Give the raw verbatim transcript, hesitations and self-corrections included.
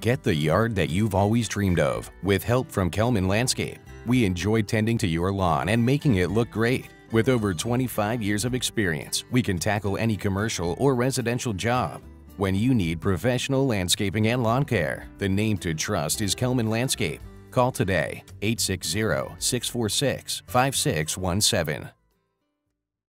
Get the yard that you've always dreamed of with help from Kelman Landscape. We enjoy tending to your lawn and making it look great. With over twenty-five years of experience, we can tackle any commercial or residential job. When you need professional landscaping and lawn care, the name to trust is Kelman Landscape. Call today, eight six zero, six four six, five six one seven.